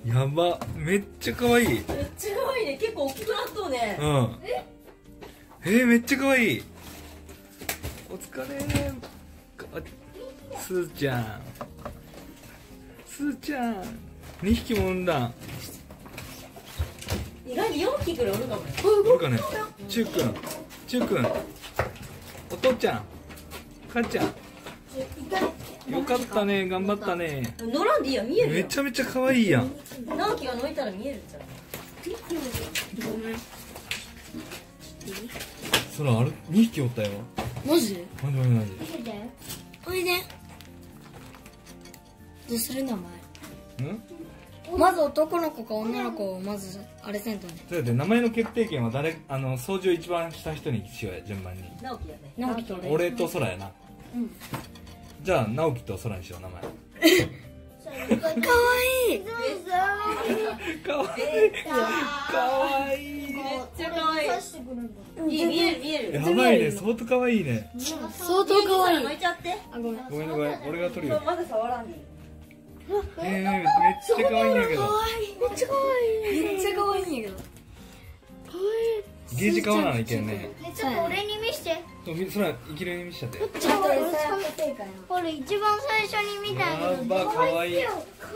やば、めっちゃ可愛い。 めっちゃ可愛いね。結構大きくなっとうね。 うん。めっちゃ可愛い。お疲れ。すーちゃん。すーちゃん。2匹も産んだ。 意外に4匹ぐらいおるかもね。 おるかね。ちゅうくん。ちゅうくん。お父ちゃん。かんちゃん。よかったね、頑張ったね。 乗らんでいいや、見えるめよ。 ちゃめちゃ可愛いやん。 直樹が乗いたら見えるじゃん。 そらあれ2匹おったよ。 マジで？ マジマジマジ。 おいで。どうする名前？ ん？ まず男の子か女の子をまずあれせんとね。 そうやって名前の決定権は掃除を一番した人にしようや、順番に。 直樹やね。 直樹と俺と空やな。 うん。 じゃあ直樹と空にしよう、名前。 かわいい。 かわいい。かわいい。 めっちゃ可愛い。いい、見える見える。 やばいね、相当かわいいね。 相当かわいい。 乗いちゃって。 あ、ごめん。 ごめんごめん、俺が取るよ。 まだ触らんでいい。 めっちゃかわいいんやけど。 めっちゃかわいい。めっちゃかわいいんやけど。かわいい。 ゲージ買わならいけんね。 ちょっと俺に見して。 そら、生きるように見しちゃって。 ちょっと俺さ、 これ一番最初に見たやけど。 ば、かわいい。い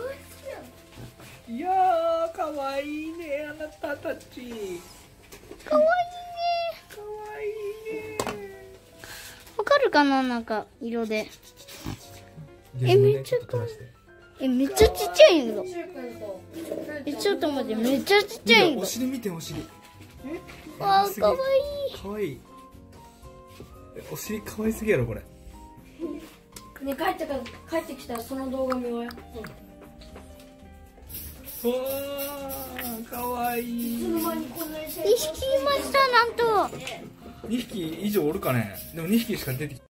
やー、かわいいね、あなたたち。 かわいかわいいね。 い。わかるかな、なんか色で。 めっちゃかわいい。 めっちゃちっちゃいんやけど。ちょっと待って、めっちゃちっちゃいんやお尻見て、お尻。 けど。わあ、かわいい。 かわいい。お尻かわいすぎやろ、これ。 ね、帰ってきたらその動画見ようや。 うわー、かわいい。 2匹いました、なんと。 2匹以上おるかね。でも2匹しか出てきて